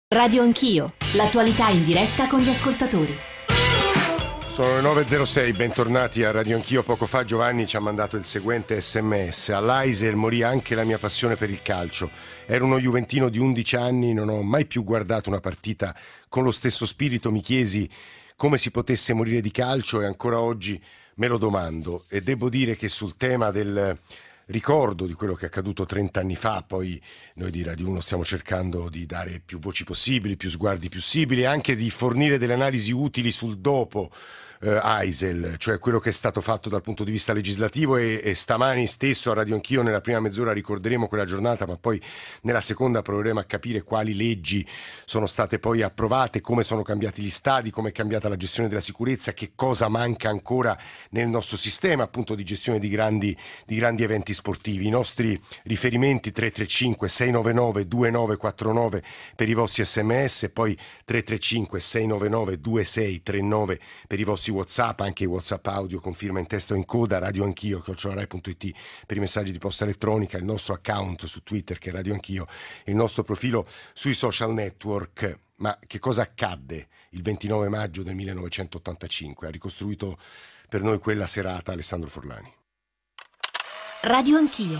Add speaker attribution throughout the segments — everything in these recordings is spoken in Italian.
Speaker 1: Radio Anch'io, l'attualità in diretta con gli ascoltatori.
Speaker 2: Sono le 9.06, bentornati a Radio Anch'io. Poco fa Giovanni ci ha mandato il seguente sms: all'Aisel morì anche la mia passione per il calcio. Ero uno juventino di 11 anni, non ho mai più guardato una partita con lo stesso spirito. Mi chiesi come si potesse morire di calcio e ancora oggi me lo domando. E devo dire che sul tema del ricordo di quello che è accaduto 30 anni fa, poi noi di Radio 1 stiamo cercando di dare più voci possibili, più sguardi possibili, e anche di fornire delle analisi utili sul dopo Aisel, cioè quello che è stato fatto dal punto di vista legislativo, e stamani stesso a Radio Anch'io nella prima mezz'ora ricorderemo quella giornata, ma poi nella seconda proveremo a capire quali leggi sono state poi approvate, come sono cambiati gli stadi, come è cambiata la gestione della sicurezza, che cosa manca ancora nel nostro sistema appunto di gestione di grandi eventi sportivi. I nostri riferimenti 335 699 2949 per i vostri sms, poi 335 699 2639 per i vostri WhatsApp, anche i WhatsApp audio con firma in testa o in coda, Radio Anch'io @rai.it per i messaggi di posta elettronica, il nostro account su Twitter che è Radio Anch'io, il nostro profilo sui social network. Ma che cosa accadde il 29 maggio del 1985? Ha ricostruito per noi quella serata Alessandro Forlani.
Speaker 1: Radio Anch'io.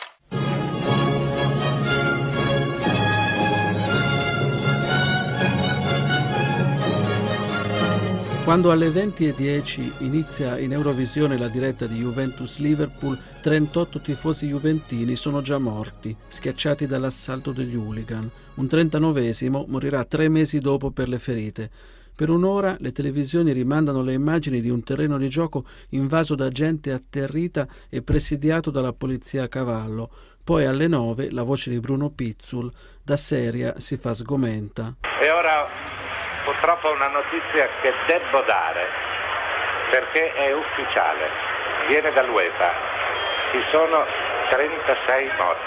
Speaker 3: Quando alle 20:10 inizia in Eurovisione la diretta di Juventus-Liverpool, 38 tifosi juventini sono già morti, schiacciati dall'assalto degli hooligan. Un 39esimo morirà 3 mesi dopo per le ferite. Per un'ora le televisioni rimandano le immagini di un terreno di gioco invaso da gente atterrita e presidiato dalla polizia a cavallo. Poi alle 9 la voce di Bruno Pizzul, da seria si fa sgomenta.
Speaker 4: E ora purtroppo una notizia che devo dare, perché è ufficiale, viene dall'UEFA. Ci sono 36 morti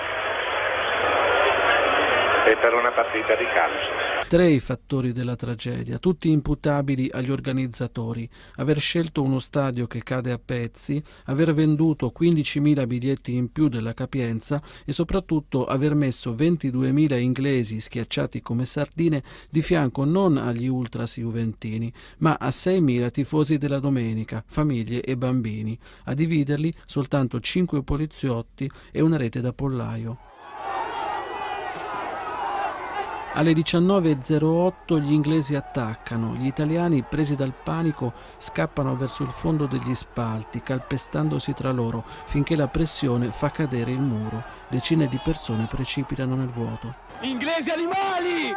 Speaker 4: e per una partita di calcio.
Speaker 3: 3 i fattori della tragedia, tutti imputabili agli organizzatori: aver scelto uno stadio che cade a pezzi, aver venduto 15.000 biglietti in più della capienza e soprattutto aver messo 22.000 inglesi schiacciati come sardine di fianco non agli ultras juventini, ma a 6.000 tifosi della domenica, famiglie e bambini. A dividerli soltanto 5 poliziotti e una rete da pollaio. Alle 19:08 gli inglesi attaccano, gli italiani, presi dal panico, scappano verso il fondo degli spalti, calpestandosi tra loro, finché la pressione fa cadere il muro. Decine di persone precipitano nel vuoto.
Speaker 5: Inglesi animali!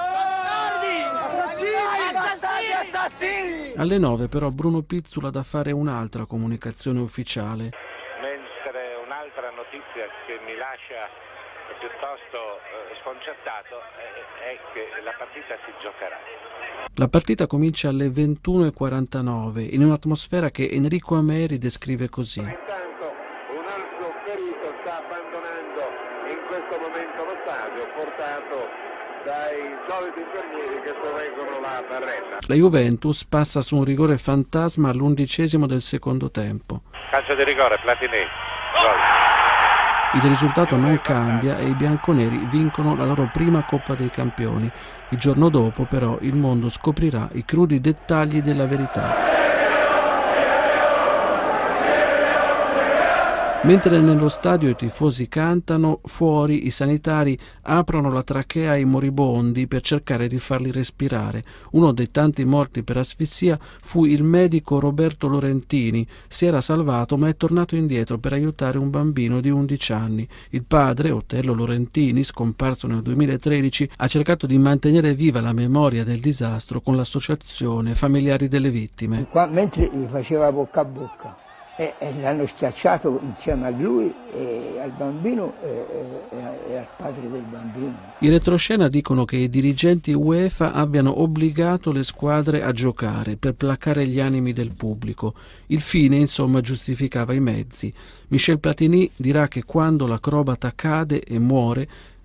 Speaker 5: Bastardi! Assassini!
Speaker 3: Alle 9 però Bruno Pizzul ha da fare un'altra comunicazione ufficiale.
Speaker 4: Mentre un'altra notizia che mi lascia piuttosto sconcertato è che la partita si giocherà.
Speaker 3: La partita comincia alle 21:49 in un'atmosfera che Enrico Ameri descrive così.
Speaker 6: Intanto un altro ferito sta abbandonando in questo momento lo stadio, portato dai soliti infermieri che sorreggono la barretta.
Speaker 3: La Juventus passa su un rigore fantasma all'11° del secondo tempo.
Speaker 4: Calcio di rigore, Platini. Gol.
Speaker 3: Il risultato non cambia e i bianconeri vincono la loro prima Coppa dei Campioni. Il giorno dopo, però, il mondo scoprirà i crudi dettagli della verità. Mentre nello stadio i tifosi cantano, fuori i sanitari aprono la trachea ai moribondi per cercare di farli respirare. Uno dei tanti morti per asfissia fu il medico Roberto Lorentini. Si era salvato ma è tornato indietro per aiutare un bambino di 11 anni. Il padre, Otello Lorentini, scomparso nel 2013, ha cercato di mantenere viva la memoria del disastro con l'associazione Familiari delle Vittime.
Speaker 7: Mentre gli faceva bocca a bocca. E l'hanno schiacciato insieme a lui e al bambino e al padre del bambino.
Speaker 3: I retroscena dicono che i dirigenti UEFA abbiano obbligato le squadre a giocare per placare gli animi del pubblico. Il fine, insomma, giustificava i mezzi. Michel Platini dirà che quando l'acrobata cade e muore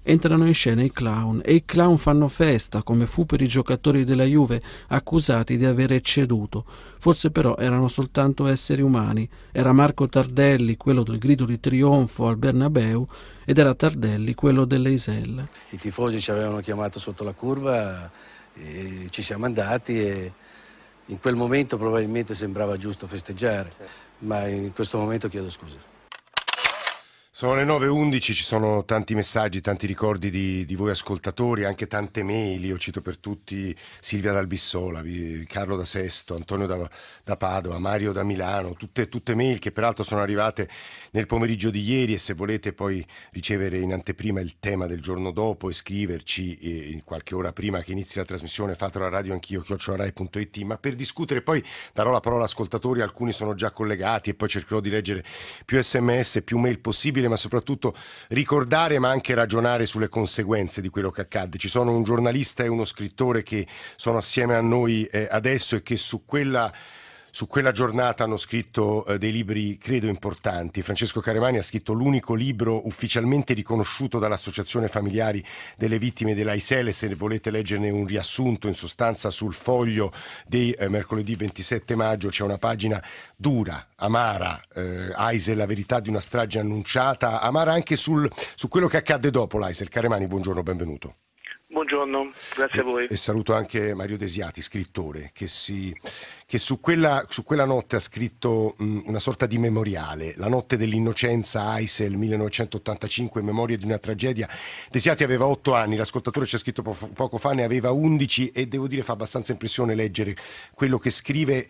Speaker 3: entrano in scena i clown e i clown fanno festa, come fu per i giocatori della Juve accusati di aver ecceduto. Forse però erano soltanto esseri umani. Era Marco Tardelli, quello del grido di trionfo al Bernabeu, ed era Tardelli, quello delle Iselle.
Speaker 8: I tifosi ci avevano chiamato sotto la curva, e ci siamo andati e in quel momento probabilmente sembrava giusto festeggiare, ma in questo momento chiedo scusa.
Speaker 2: Sono le 9:11, ci sono tanti messaggi, tanti ricordi di voi ascoltatori, anche tante mail. Io cito per tutti Silvia dal Bissola, Carlo da Sesto, Antonio da Padova, Mario da Milano, tutte mail che peraltro sono arrivate nel pomeriggio di ieri, e se volete poi ricevere in anteprima il tema del giorno dopo e scriverci qualche ora prima che inizi la trasmissione, fatelo a radioanchio@rai.it. Ma per discutere poi darò la parola ascoltatori, alcuni sono già collegati e poi cercherò di leggere più sms, più mail possibile, ma soprattutto ricordare ma anche ragionare sulle conseguenze di quello che accadde. Ci sono un giornalista e uno scrittore che sono assieme a noi adesso e che su quella giornata hanno scritto dei libri credo importanti. Francesco Caremani ha scritto l'unico libro ufficialmente riconosciuto dall'Associazione Familiari delle Vittime dell'Aiselle. Se volete leggerne un riassunto, in sostanza sul Foglio di mercoledì 27 maggio c'è una pagina dura, amara, Aisel, la verità di una strage annunciata, amara anche su quello che accadde dopo l'Aisel. Caremani, buongiorno, benvenuto.
Speaker 9: Buongiorno, grazie a voi.
Speaker 2: E saluto anche Mario Desiati, scrittore, che su quella notte ha scritto una sorta di memoriale, La notte dell'innocenza, Aisel 1985, memorie di una tragedia. Desiati aveva 8 anni, l'ascoltatore ci ha scritto poco fa, ne aveva 11, e devo dire fa abbastanza impressione leggere quello che scrive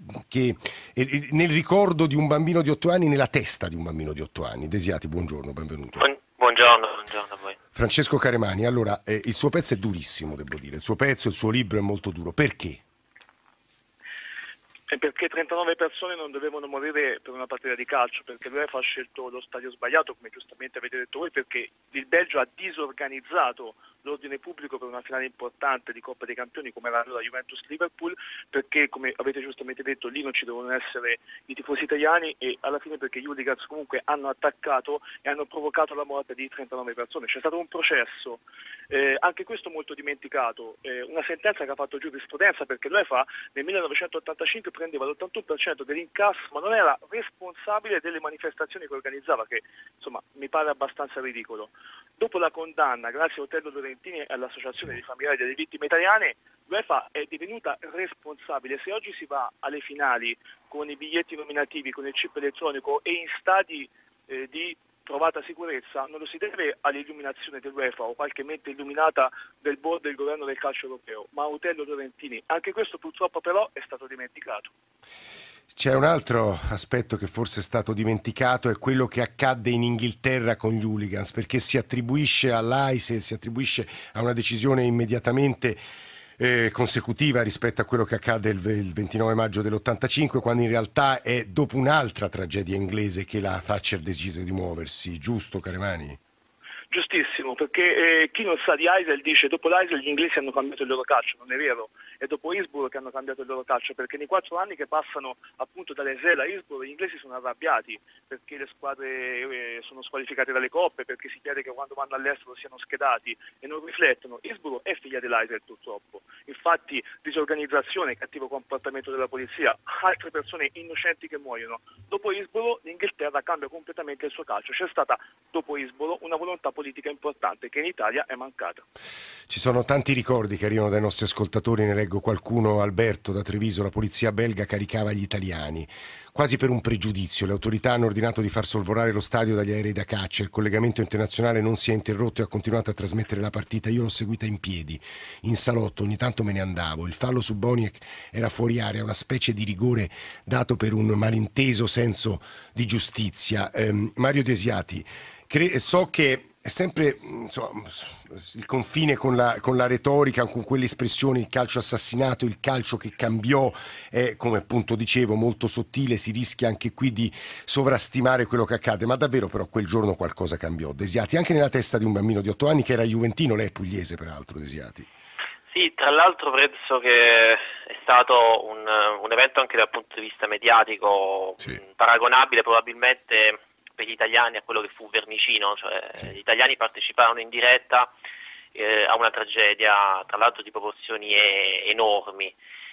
Speaker 2: nel ricordo di un bambino di 8 anni, nella testa di un bambino di 8 anni. Desiati, buongiorno, benvenuto.
Speaker 9: Buongiorno a voi.
Speaker 2: Francesco Caremani, allora, il suo pezzo è durissimo, devo dire, il suo libro è molto duro. Perché?
Speaker 9: Perché 39 persone non dovevano morire per una partita di calcio, perché l'UEFA ha scelto lo stadio sbagliato, come giustamente avete detto voi, perché il Belgio ha disorganizzato l'ordine pubblico per una finale importante di Coppa dei Campioni come era la Juventus-Liverpool, perché come avete giustamente detto lì non ci devono essere i tifosi italiani, e alla fine perché gli hooligans comunque hanno attaccato e hanno provocato la morte di 39 persone. C'è stato un processo, anche questo molto dimenticato, una sentenza che ha fatto giurisprudenza, perché l'UEFA nel 1985 prendeva l'81% dell'incasso, ma non era responsabile delle manifestazioni che organizzava, che insomma mi pare abbastanza ridicolo. Dopo la condanna, grazie a Otello Dorentini e all'Associazione dei Familiari delle Vittime Italiane, l'UEFA è divenuta responsabile. Se oggi si va alle finali con i biglietti nominativi, con il chip elettronico e in stadi di trovata sicurezza, non lo si deve all'illuminazione dell'UEFA o qualche mente illuminata del board del governo del calcio europeo, ma a Otello Dorentini. Anche questo purtroppo però è stato dimenticato.
Speaker 2: C'è un altro aspetto che forse è stato dimenticato, è quello che accadde in Inghilterra con gli hooligans, perché si attribuisce all'Aisel, si attribuisce a una decisione immediatamente consecutiva rispetto a quello che accade il 29 maggio dell'85, quando in realtà è dopo un'altra tragedia inglese che la Thatcher decise di muoversi, giusto Caremani?
Speaker 9: Giustissimo, perché chi non sa di Aisel dice dopo l'Aisel gli inglesi hanno cambiato il loro calcio, non è vero, è dopo Hillsborough che hanno cambiato il loro calcio, perché nei 4 anni che passano appunto dall'Aisel a Hillsborough gli inglesi sono arrabbiati perché le squadre sono squalificate dalle coppe, perché si chiede che quando vanno all'estero siano schedati e non riflettono. Hillsborough è figlia dell'Aisel purtroppo, infatti disorganizzazione, cattivo comportamento della polizia, altre persone innocenti che muoiono. Dopo Hillsborough l'Inghilterra cambia completamente il suo calcio, c'è stata dopo Hillsborough una volontà politica importante che in Italia è mancata.
Speaker 2: Ci sono tanti ricordi che arrivano dai nostri ascoltatori, ne leggo qualcuno. Alberto da Treviso: la polizia belga caricava gli italiani quasi per un pregiudizio, le autorità hanno ordinato di far sorvolare lo stadio dagli aerei da caccia, il collegamento internazionale non si è interrotto e ha continuato a trasmettere la partita, io l'ho seguita in piedi, in salotto, ogni tanto me ne andavo, il fallo su Boniek era fuori area, una specie di rigore dato per un malinteso senso di giustizia. Mario Desiati, so che è sempre insomma, il confine con la retorica, con quelle espressioni, il calcio assassinato, il calcio che cambiò, è, come appunto dicevo, molto sottile, si rischia anche qui di sovrastimare quello che accade, ma davvero però quel giorno qualcosa cambiò, Desiati, anche nella testa di un bambino di 8 anni che era juventino, lei è pugliese peraltro, Desiati.
Speaker 10: Sì, tra l'altro penso che è stato un evento anche dal punto di vista mediatico, sì, paragonabile probabilmente per gli italiani a quello che fu Vermicino, cioè gli italiani parteciparono in diretta a una tragedia, tra l'altro di proporzioni enormi,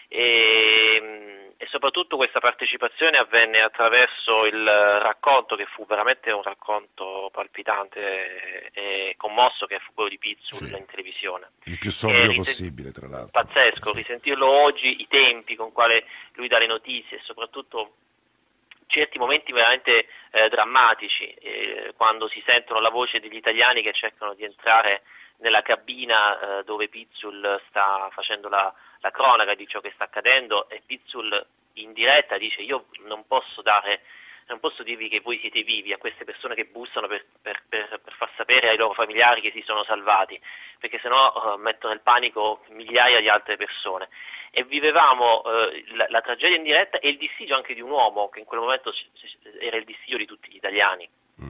Speaker 10: e soprattutto questa partecipazione avvenne attraverso il racconto, che fu veramente un racconto palpitante e commosso, che fu quello di Pizzul in televisione.
Speaker 2: Il più sobrio possibile, tra l'altro.
Speaker 10: Pazzesco, risentirlo oggi, i tempi con quale lui dà le notizie e soprattutto certi momenti veramente drammatici, quando si sentono la voce degli italiani che cercano di entrare nella cabina dove Pizzul sta facendo la cronaca di ciò che sta accadendo, e Pizzul in diretta dice: io non posso dirvi che voi siete vivi a queste persone che bussano per far sapere ai loro familiari che si sono salvati, perché sennò mettono nel panico migliaia di altre persone. E vivevamo la tragedia in diretta e il dissidio anche di un uomo che in quel momento era il dissidio di tutti gli italiani.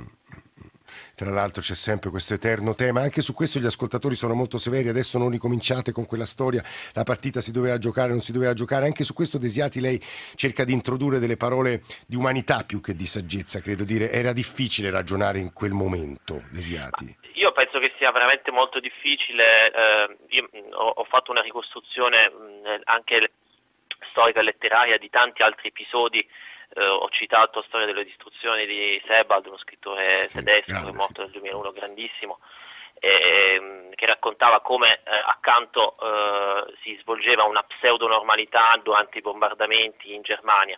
Speaker 2: Tra l'altro c'è sempre questo eterno tema, anche su questo gli ascoltatori sono molto severi: adesso non ricominciate con quella storia, la partita si doveva giocare, non si doveva giocare. Anche su questo Desiati lei cerca di introdurre delle parole di umanità più che di saggezza, credo dire. Era difficile ragionare in quel momento, Desiati?
Speaker 10: Io penso che sia veramente molto difficile. Io ho fatto una ricostruzione anche storica e letteraria di tanti altri episodi. Ho citato la storia delle distruzioni di Sebald, uno scrittore tedesco che è morto nel 2001, grandissimo, che raccontava come accanto si svolgeva una pseudonormalità durante i bombardamenti in Germania,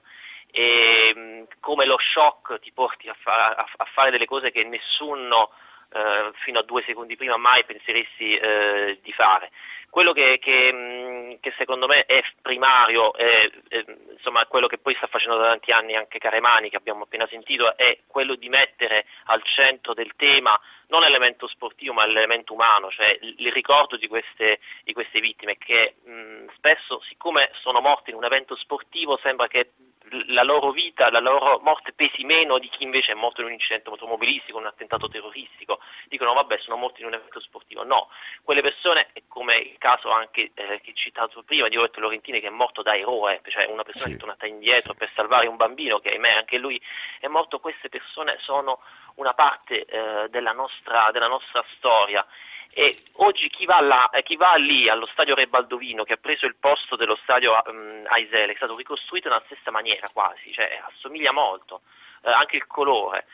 Speaker 10: e come lo shock ti porti a fare delle cose che nessuno fino a 2 secondi prima mai penseresti di fare. Quello che secondo me è primario, insomma quello che poi sta facendo da tanti anni anche Caremani, che abbiamo appena sentito, è quello di mettere al centro del tema non l'elemento sportivo ma l'elemento umano, cioè il ricordo di queste vittime che spesso, siccome sono morte in un evento sportivo, sembra che la loro vita, la loro morte pesi meno di chi invece è morto in un incidente automobilistico, un attentato terroristico. Dicono vabbè, sono morti in un evento sportivo. No, quelle persone, come il caso anche che citato prima di Roberto Lorentini, che è morto da eroe, cioè una persona che è tornata indietro per salvare un bambino che ahimè anche lui è morto. Queste persone sono una parte della nostra storia. E oggi chi va lì allo stadio Re Baldovino, che ha preso il posto dello stadio Aisel, è stato ricostruito nella stessa maniera quasi, cioè assomiglia molto, anche il colore.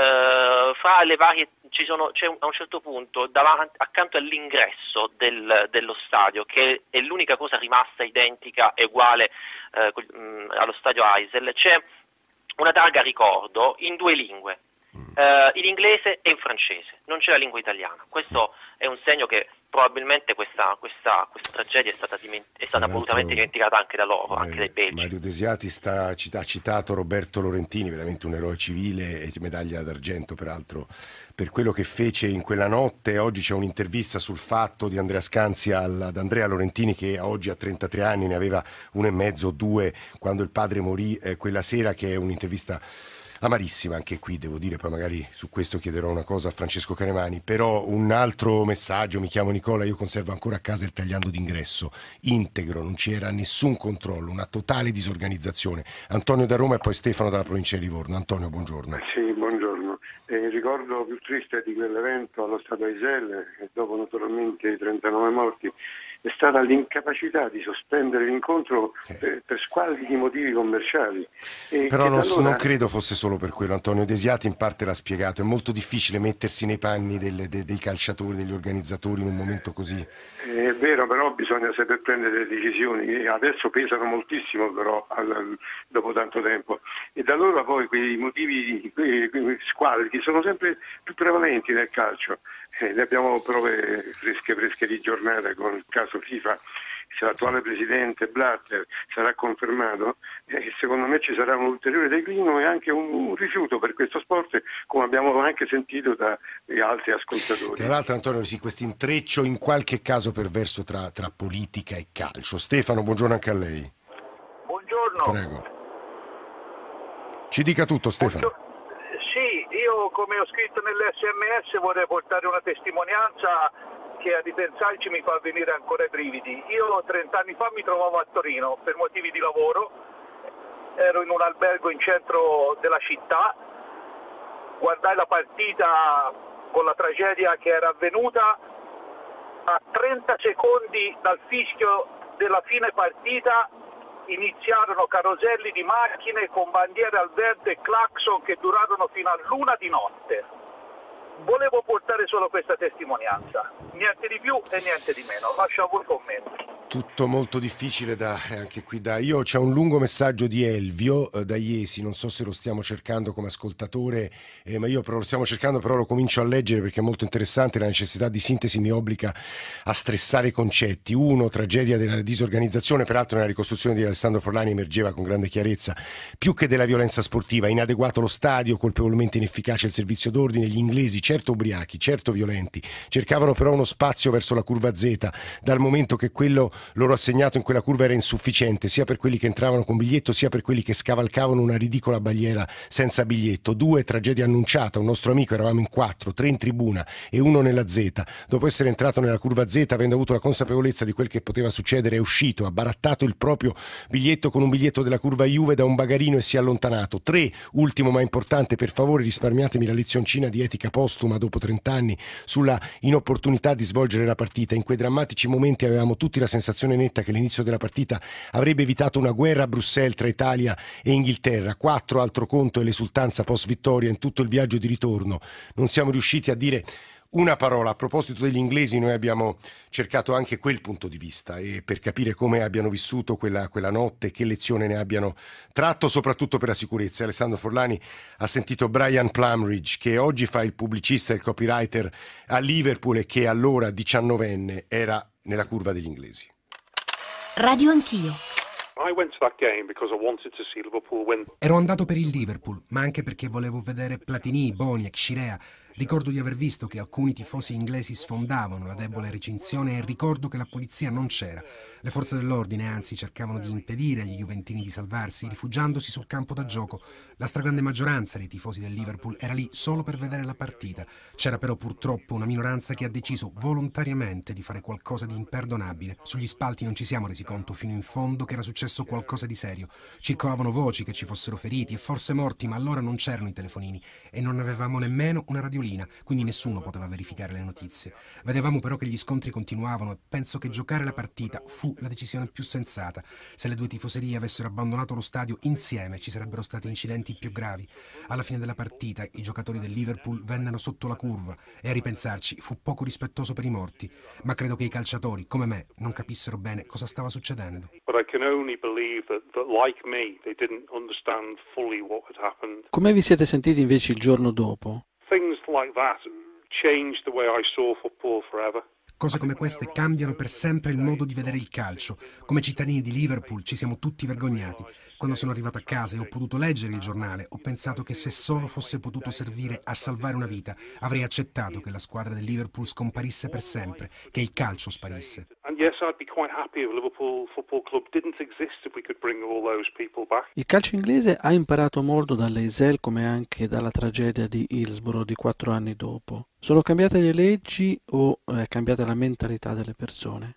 Speaker 10: Fra le varie c'è a un certo punto accanto all'ingresso dello stadio, che è l'unica cosa rimasta identica e uguale allo stadio Aisel, c'è una targa ricordo in 2 lingue. In inglese e in francese, non c'è la lingua italiana. Questo è un segno che probabilmente questa tragedia è stata volutamente dimenticata anche da loro, anche dai belgi.
Speaker 2: Mario Desiati ha citato Roberto Lorentini, veramente un eroe civile e medaglia d'argento peraltro per quello che fece in quella notte. Oggi c'è un'intervista sul Fatto di Andrea Scanzi ad Andrea Lorentini, che oggi ha 33 anni, ne aveva 1 e mezzo, 2 quando il padre morì quella sera, che è un'intervista amarissima anche qui, devo dire. Poi magari su questo chiederò una cosa a Francesco Caremani. Però un altro messaggio: mi chiamo Nicola, io conservo ancora a casa il tagliando d'ingresso integro, non c'era nessun controllo, una totale disorganizzazione. Antonio da Roma e poi Stefano dalla provincia di Livorno. Antonio, buongiorno.
Speaker 11: Sì, buongiorno. Il ricordo più triste di quell'evento allo stadio Aisel, e dopo naturalmente i 39 morti, è stata l'incapacità di sospendere l'incontro per squallidi motivi commerciali.
Speaker 2: Però non credo fosse solo per quello. Antonio Desiati in parte l'ha spiegato: è molto difficile mettersi nei panni dei calciatori, degli organizzatori in un momento così.
Speaker 11: È vero, però bisogna saper prendere delle decisioni, che adesso pesano moltissimo però dopo tanto tempo, e da allora poi quei motivi, quei squallidi sono sempre più prevalenti nel calcio. Ne abbiamo prove fresche di giornata con il caso FIFA. Se l'attuale presidente Blatter sarà confermato, secondo me ci sarà un ulteriore declino e anche un rifiuto per questo sport, come abbiamo anche sentito da altri ascoltatori.
Speaker 2: Tra l'altro, Antonio, sì, questo intreccio in qualche caso perverso tra politica e calcio. Stefano, buongiorno anche a lei.
Speaker 12: Buongiorno.
Speaker 2: Prego. Ci dica tutto, Stefano.
Speaker 12: Sì, io come ho scritto nell'SMS vorrei portare una testimonianza che a ripensarci mi fa venire ancora i brividi. Io 30 anni fa mi trovavo a Torino per motivi di lavoro, ero in un albergo in centro della città guardai la partita con la tragedia che era avvenuta. A 30 secondi dal fischio della fine partita iniziarono caroselli di macchine con bandiere al verde e clacson che durarono fino all'1 di notte. Volevo portare solo questa testimonianza, niente di più e niente di meno. Lascio a voi commenti.
Speaker 2: Tutto molto difficile anche qui io c'è un lungo messaggio di Elvio da Iesi, non so se lo stiamo cercando come ascoltatore, ma io però lo stiamo cercando, però lo comincio a leggere perché è molto interessante. La necessità di sintesi mi obbliga a stressare i concetti. 1. Tragedia della disorganizzazione, peraltro nella ricostruzione di Alessandro Forlani emergeva con grande chiarezza, più che della violenza sportiva, inadeguato lo stadio, colpevolmente inefficace il servizio d'ordine, gli inglesi certo ubriachi, certo violenti, cercavano però uno spazio verso la curva Z, dal momento che quello loro assegnato in quella curva era insufficiente sia per quelli che entravano con biglietto sia per quelli che scavalcavano una ridicola barriera senza biglietto. 2. Tragedia annunciata, un nostro amico, eravamo in 4, 3 in tribuna e 1 nella Z, dopo essere entrato nella curva Z, avendo avuto la consapevolezza di quel che poteva succedere, è uscito, ha barattato il proprio biglietto con un biglietto della curva Juve da un bagarino e si è allontanato. 3. Ultimo ma importante, per favore risparmiatemi la lezioncina di etica postuma dopo 30 anni sulla inopportunità di svolgere la partita. In quei drammatici momenti avevamo tutti la sensazione netta che l'inizio della partita avrebbe evitato una guerra a Bruxelles tra Italia e Inghilterra. 4. Altro conto è l'esultanza post vittoria in tutto il viaggio di ritorno. Non siamo riusciti a dire una parola. A proposito degli inglesi, noi abbiamo cercato anche quel punto di vista e per capire come abbiano vissuto quella notte, che lezione ne abbiano tratto, soprattutto per la sicurezza. Alessandro Forlani ha sentito Brian Plumridge, che oggi fa il pubblicista e il copywriter a Liverpool e che allora 19enne era nella curva degli inglesi.
Speaker 1: Radio Anch'io.
Speaker 13: Ero andato per il Liverpool, ma anche perché volevo vedere Platini, Boni e Xirea. Ricordo di aver visto che alcuni tifosi inglesi sfondavano la debole recinzione e ricordo che la polizia non c'era. Le forze dell'ordine, anzi, cercavano di impedire agli juventini di salvarsi, rifugiandosi sul campo da gioco. La stragrande maggioranza dei tifosi del Liverpool era lì solo per vedere la partita. C'era però purtroppo una minoranza che ha deciso volontariamente di fare qualcosa di imperdonabile. Sugli spalti non ci siamo resi conto fino in fondo che era successo qualcosa di serio. Circolavano voci che ci fossero feriti e forse morti, ma allora non c'erano i telefonini e non avevamo nemmeno una radiolina, quindi nessuno poteva verificare le notizie. Vedevamo però che gli scontri continuavano e penso che giocare la partita fu la decisione più sensata. Se le due tifoserie avessero abbandonato lo stadio insieme ci sarebbero stati incidenti più gravi. Alla fine della partita i giocatori del Liverpool vennero sotto la curva e a ripensarci fu poco rispettoso per i morti, ma credo che i calciatori, come me, non capissero bene cosa stava succedendo.
Speaker 3: Come vi siete sentiti invece il giorno dopo?
Speaker 13: Cose come queste cambiano per sempre il modo di vedere il calcio. Come cittadini di Liverpool ci siamo tutti vergognati. Quando sono arrivato a casa e ho potuto leggere il giornale, ho pensato che se solo fosse potuto servire a salvare una vita, avrei accettato che la squadra del Liverpool scomparisse per sempre, che il calcio sparisse.
Speaker 3: Il calcio inglese ha imparato molto dall'Eisel come anche dalla tragedia di Hillsborough di 4 anni dopo. Sono cambiate le leggi o è cambiata la mentalità delle persone?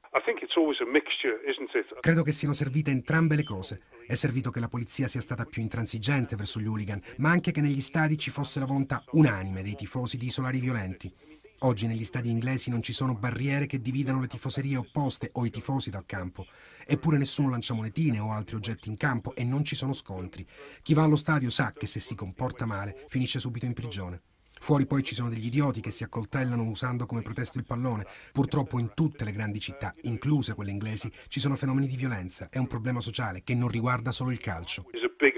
Speaker 13: Credo che siano servite entrambe le cose. È servito che la polizia sia stata più intransigente verso gli hooligan, ma anche che negli stadi ci fosse la volontà unanime dei tifosi di isolare i violenti. Oggi negli stadi inglesi non ci sono barriere che dividano le tifoserie opposte o i tifosi dal campo. Eppure nessuno lancia monetine o altri oggetti in campo e non ci sono scontri. Chi va allo stadio sa che se si comporta male finisce subito in prigione. Fuori poi ci sono degli idioti che si accoltellano usando come pretesto il pallone. Purtroppo in tutte le grandi città, incluse quelle inglesi, ci sono fenomeni di violenza. È un problema sociale che non riguarda solo il calcio.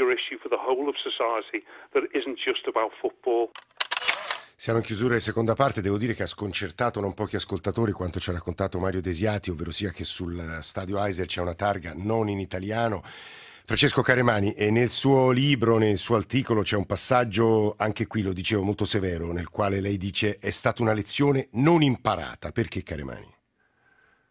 Speaker 2: Siamo in chiusura di seconda parte, devo dire che ha sconcertato non pochi ascoltatori quanto ci ha raccontato Mario Desiati, ovvero sia che sul stadio Aiser c'è una targa non in italiano. Francesco Caremani, e nel suo libro, nel suo articolo c'è un passaggio, anche qui lo dicevo, molto severo, nel quale lei dice è stata una lezione non imparata. Perché, Caremani?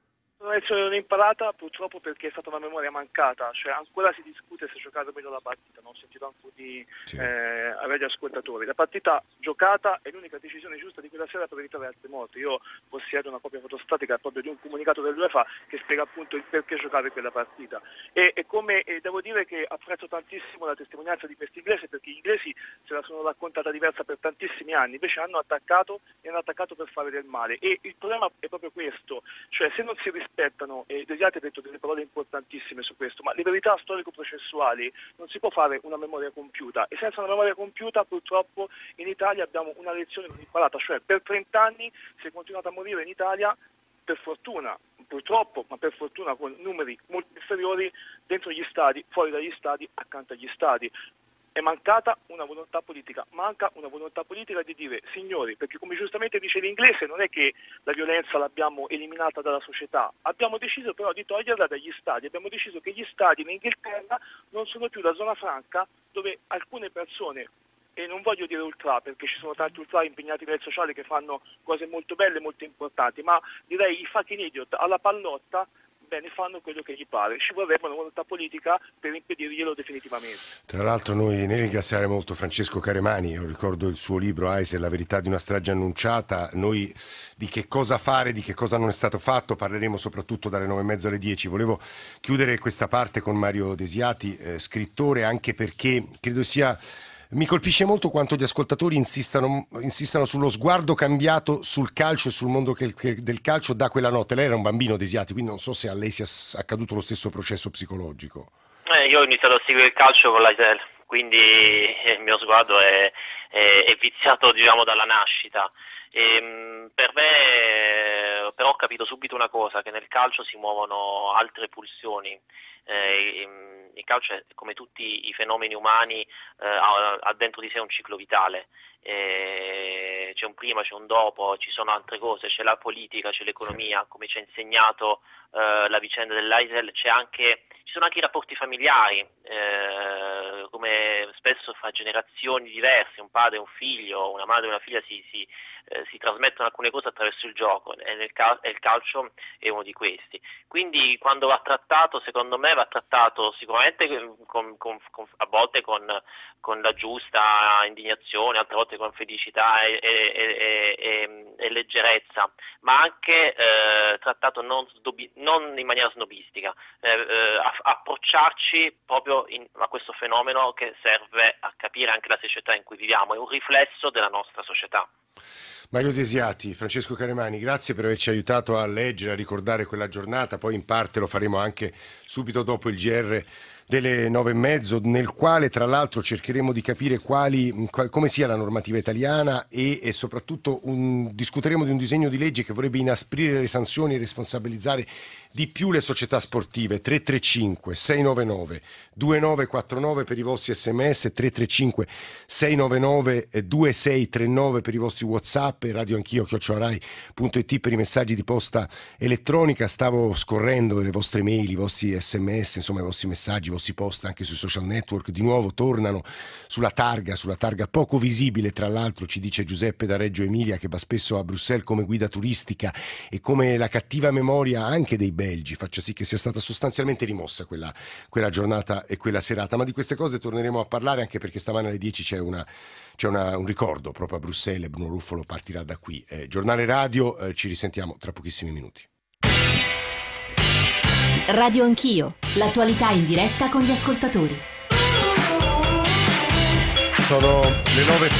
Speaker 9: una lezione non imparata purtroppo perché è stata una memoria mancata, cioè ancora si discute se giocare o meno la partita, non ho sentito alcuni radioascoltatori. La partita giocata è l'unica decisione giusta di quella sera per evitare altre morti. Io possiedo una copia fotostatica proprio di un comunicato dell'UEFA che spiega appunto il perché giocare quella partita e devo dire che apprezzo tantissimo la testimonianza di questi inglesi, perché gli inglesi se la sono raccontata diversa per tantissimi anni, invece hanno attaccato per fare del male, e il problema è proprio questo, cioè se non si rispettano, e Desiati ha detto delle parole importantissime su questo, ma le verità storico-processuali non si può fare una memoria compiuta, e senza una memoria compiuta purtroppo in Italia abbiamo una lezione non imparata, cioè per 30 anni si è continuato a morire in Italia, per fortuna, purtroppo, ma per fortuna con numeri molto inferiori dentro gli stadi, fuori dagli stadi, accanto agli stadi. È mancata una volontà politica, manca una volontà politica di dire signori, perché come giustamente dice l'inglese non è che la violenza l'abbiamo eliminata dalla società, abbiamo deciso però di toglierla dagli stadi, abbiamo deciso che gli stadi in Inghilterra non sono più la zona franca dove alcune persone, e non voglio dire ultra perché ci sono tanti ultra impegnati nel sociale che fanno cose molto belle e molto importanti, ma direi i fucking idiot alla pallotta, bene, fanno quello che gli pare, ci vorrebbe una volontà politica per impedirglielo definitivamente.
Speaker 2: Tra l'altro noi ne ringraziare molto Francesco Caremani, io ricordo il suo libro AISE, la verità di una strage annunciata, noi di che cosa fare, di che cosa non è stato fatto parleremo soprattutto dalle 9:30 alle 10. Volevo chiudere questa parte con Mario Desiati, scrittore, anche perché credo sia... Mi colpisce molto quanto gli ascoltatori insistano sullo sguardo cambiato sul calcio e sul mondo del calcio da quella notte. Lei era un bambino, Desiati, quindi non so se a lei sia accaduto lo stesso processo psicologico.
Speaker 10: Io ho iniziato a seguire il calcio con l'AISEL, quindi il mio sguardo è viziato, diciamo, dalla nascita. Per me però ho capito subito una cosa, che nel calcio si muovono altre pulsioni. Il calcio è, come tutti i fenomeni umani, ha dentro di sé un ciclo vitale, c'è un prima, c'è un dopo, ci sono altre cose, c'è la politica, c'è l'economia, come ci ha insegnato la vicenda dell'AISEL, ci sono anche i rapporti familiari, come spesso fra generazioni diverse, un padre e un figlio, una madre e una figlia si trasmettono alcune cose attraverso il gioco, e il calcio è uno di questi. Quindi quando va trattato, secondo me va trattato sicuramente a volte con la giusta indignazione, altre volte con felicità e leggerezza, ma anche trattato non in maniera snobistica, approcciarci proprio a questo fenomeno che serve a capire anche la società in cui viviamo, è un riflesso della nostra società.
Speaker 2: Mario Desiati, Francesco Caremani, grazie per averci aiutato a leggere, a ricordare quella giornata, poi in parte lo faremo anche subito dopo il GR delle 9:30, nel quale tra l'altro cercheremo di capire come sia la normativa italiana e soprattutto discuteremo di un disegno di legge che vorrebbe inasprire le sanzioni e responsabilizzare di più le società sportive. 335 699 2949 per i vostri sms, 335 699 2639 per i vostri WhatsApp e radioanchio@rai.it per i messaggi di posta elettronica. Stavo scorrendo le vostre mail, i vostri sms, insomma i vostri messaggi, i vostri post anche sui social network, di nuovo tornano sulla targa poco visibile, tra l'altro ci dice Giuseppe da Reggio Emilia, che va spesso a Bruxelles come guida turistica, e come la cattiva memoria anche dei belgi faccia sì che sia stata sostanzialmente rimossa quella giornata e quella serata. Ma di queste cose torneremo a parlare, anche perché stamane alle 10 c'è un ricordo proprio a Bruxelles, Bruno Ruffolo partirà da qui. Giornale radio, ci risentiamo tra pochissimi minuti.
Speaker 1: Radio Anch'io, l'attualità in diretta con gli ascoltatori.
Speaker 2: Sono le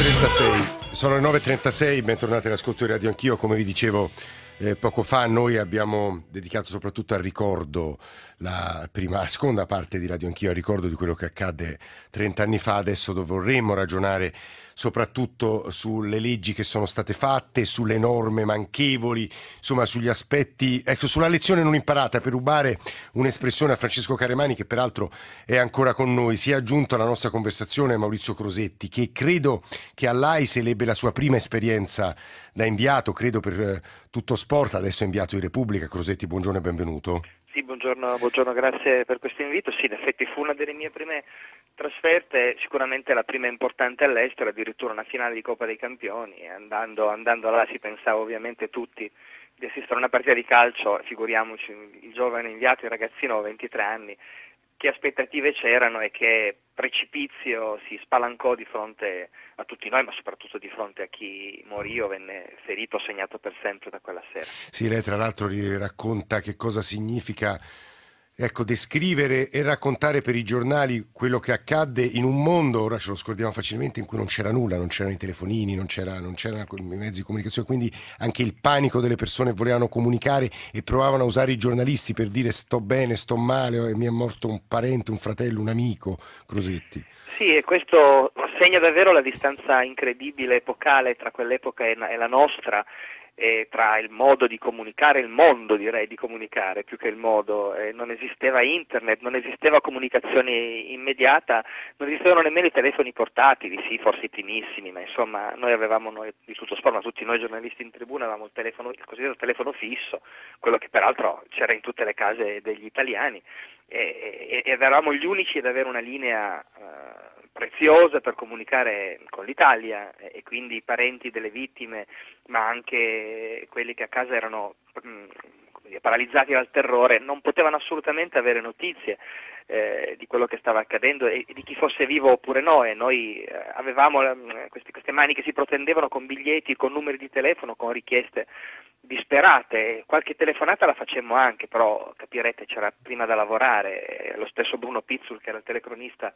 Speaker 2: 9:36, bentornati all'ascolto di Radio Anch'io. Come vi dicevo poco fa, noi abbiamo dedicato soprattutto al ricordo la seconda parte di Radio Anch'io, al ricordo di quello che accadde 30 anni fa. Adesso vorremmo ragionare soprattutto sulle leggi che sono state fatte, sulle norme manchevoli, insomma sugli aspetti, sulla lezione non imparata, per rubare un'espressione a Francesco Caremani, che peraltro è ancora con noi. Si è aggiunto alla nostra conversazione Maurizio Crosetti, che credo che all'AISEL ebbe la sua prima esperienza da inviato, credo per Tutto Sport, adesso è inviato in Repubblica. Crosetti, buongiorno e benvenuto.
Speaker 14: Sì, buongiorno, grazie per questo invito. Sì, in effetti fu una delle mie prime trasferte, sicuramente la prima importante all'estero, addirittura una finale di Coppa dei Campioni. Andando là si pensava ovviamente tutti di assistere a una partita di calcio, figuriamoci il giovane inviato, il ragazzino 23 anni, che aspettative c'erano e che precipizio si spalancò di fronte a tutti noi, ma soprattutto di fronte a chi morì o venne ferito, segnato per sempre da quella sera.
Speaker 2: Sì, lei tra l'altro racconta che cosa significa, ecco, descrivere e raccontare per i giornali quello che accadde in un mondo, ora ce lo scordiamo facilmente, in cui non c'era nulla, non c'erano i telefonini, non c'erano i mezzi di comunicazione, quindi anche il panico delle persone che volevano comunicare e provavano a usare i giornalisti per dire sto bene, sto male, mi è morto un parente, un fratello, un amico. Crosetti.
Speaker 14: Sì, e questo segna davvero la distanza incredibile, epocale tra quell'epoca e la nostra, e tra il modo di comunicare, il mondo direi di comunicare più che il modo. Non esisteva internet, non esisteva comunicazione immediata, non esistevano nemmeno i telefoni portatili, sì, forse i primissimi, ma insomma noi di tutto sport, ma tutti noi giornalisti in tribuna avevamo il cosiddetto telefono fisso, quello che peraltro c'era in tutte le case degli italiani, ed eravamo gli unici ad avere una linea preziosa per comunicare con l'Italia, e quindi i parenti delle vittime, ma anche quelli che a casa erano paralizzati dal terrore, non potevano assolutamente avere notizie di quello che stava accadendo e di chi fosse vivo oppure no, e noi avevamo queste mani che si protendevano con biglietti, con numeri di telefono, con richieste disperate. Qualche telefonata la facemmo anche, però capirete, c'era prima da lavorare. Lo stesso Bruno Pizzul, che era il telecronista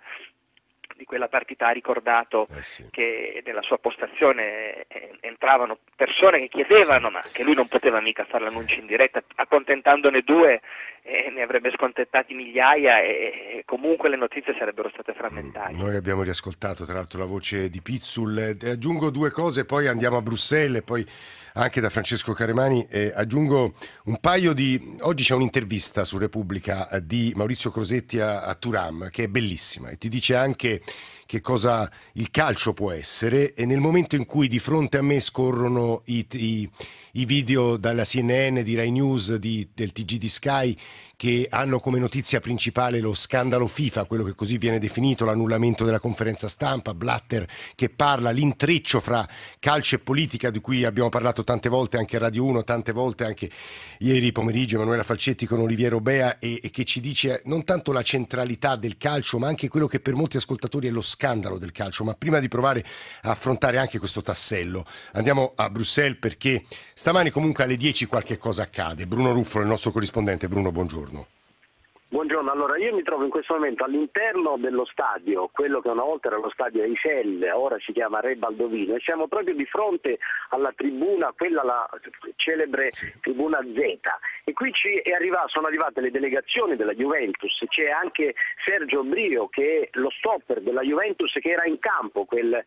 Speaker 14: di quella partita, ha ricordato che nella sua postazione entravano persone che chiedevano, ma che lui non poteva mica fare l'annuncio in diretta, accontentandone due ne avrebbe scontentati migliaia, e comunque le notizie sarebbero state frammentarie.
Speaker 2: Noi abbiamo riascoltato tra l'altro la voce di Pizzul. Aggiungo due cose, poi andiamo a Bruxelles, e poi anche da Francesco Caremani aggiungo un paio di... Oggi c'è un'intervista su Repubblica di Maurizio Crosetti a Thuram, che è bellissima, e ti dice anche che cosa il calcio può essere, e nel momento in cui di fronte a me scorrono i video dalla CNN, di Rai News, del TG di Sky, che hanno come notizia principale lo scandalo FIFA, quello che così viene definito, l'annullamento della conferenza stampa, Blatter che parla, l'intreccio fra calcio e politica, di cui abbiamo parlato tante volte anche a Radio 1, tante volte anche ieri pomeriggio Emanuela Falcetti con Oliviero Bea, e che ci dice non tanto la centralità del calcio, ma anche quello che per molti ascoltatori è lo scandalo del calcio. Ma prima di provare a affrontare anche questo tassello, andiamo a Bruxelles, perché stamani comunque alle 10 qualche cosa accade. Bruno Ruffolo, il nostro corrispondente. Bruno, buongiorno.
Speaker 15: Buongiorno, allora io mi trovo in questo momento all'interno dello stadio, quello che una volta era lo stadio Eiffel, ora si chiama Re Baldovino, e siamo proprio di fronte alla tribuna, quella la celebre tribuna Z, e qui sono arrivate le delegazioni della Juventus, c'è anche Sergio Brio, che è lo stopper della Juventus, che era in campo quel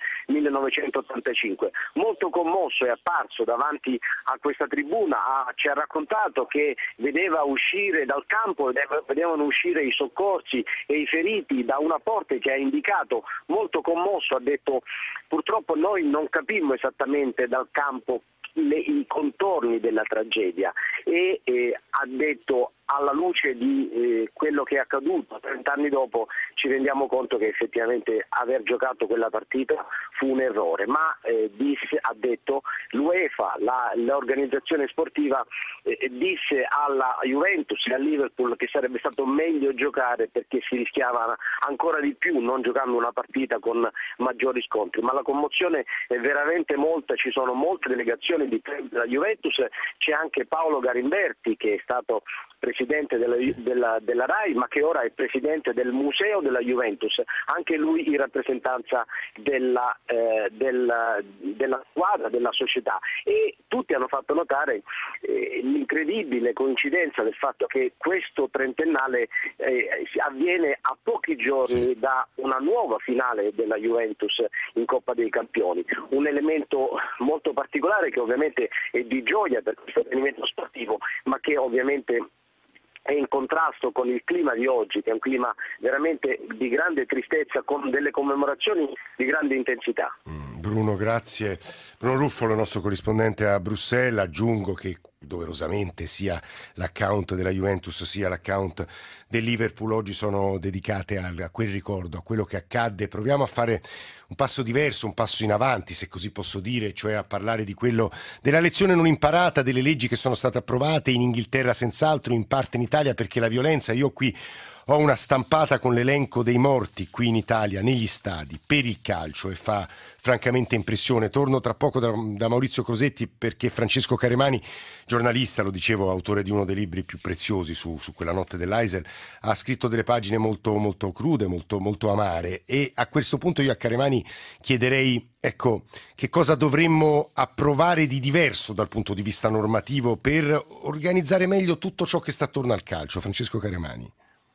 Speaker 15: 1985, molto commosso, è apparso davanti a questa tribuna, ci ha raccontato che vedeva uscire dal campo, vedevano uscire i soccorsi e i feriti da una porta che ha indicato, molto commosso, ha detto purtroppo noi non capimmo esattamente dal campo i contorni della tragedia, e ha detto alla luce di quello che è accaduto 30 anni dopo ci rendiamo conto che effettivamente aver giocato quella partita fu un errore, ma ha detto l'UEFA, l'organizzazione sportiva disse alla Juventus e al Liverpool che sarebbe stato meglio giocare perché si rischiava ancora di più non giocando una partita con maggiori scontri, ma la commozione è veramente molta, ci sono molte delegazioni della Juventus, c'è anche Paolo Garimberti che è stato presidente della RAI, ma che ora è presidente del museo della Juventus, anche lui in rappresentanza della squadra, della società, e tutti hanno fatto notare l'incredibile coincidenza del fatto che questo trentennale avviene a pochi giorni da una nuova finale della Juventus in Coppa dei Campioni, un elemento molto particolare che ovviamente è di gioia per questo avvenimento sportivo, ma che ovviamente è in contrasto con il clima di oggi, che è un clima veramente di grande tristezza, con delle commemorazioni di grande intensità.
Speaker 2: Bruno, grazie. Bruno Ruffolo, il nostro corrispondente a Bruxelles. Aggiungo che doverosamente sia l'account della Juventus sia l'account del Liverpool oggi sono dedicate a quel ricordo, a quello che accadde. Proviamo a fare un passo diverso, un passo in avanti, se così posso dire, cioè a parlare di quello, della lezione non imparata, delle leggi che sono state approvate in Inghilterra senz'altro, in parte in Italia, perché la violenza, io qui ho una stampata con l'elenco dei morti qui in Italia, negli stadi, per il calcio, e fa francamente impressione. Torno tra poco da Maurizio Crosetti, perché Francesco Caremani, giornalista, lo dicevo, autore di uno dei libri più preziosi su quella notte dell'Eisel, ha scritto delle pagine molto, molto crude, molto, molto amare, e a questo punto io a Caremani chiederei, ecco, che cosa dovremmo approvare di diverso dal punto di vista normativo per organizzare meglio tutto ciò che sta attorno al calcio. Francesco Caremani.